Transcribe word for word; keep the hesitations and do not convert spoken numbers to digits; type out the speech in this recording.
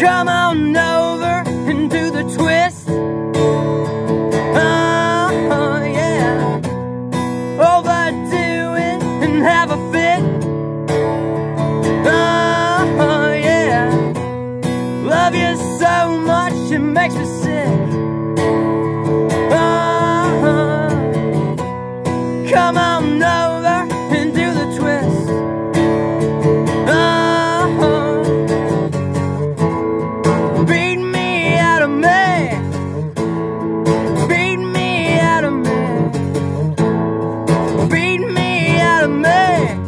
Come on over and do the twist. Oh, yeah. Overdo it and have a fit. Oh, yeah. Love you so much it makes me sick. Oh, come on over and do the twist. Beat me out of me. Beat me out of me. Beat me out of me.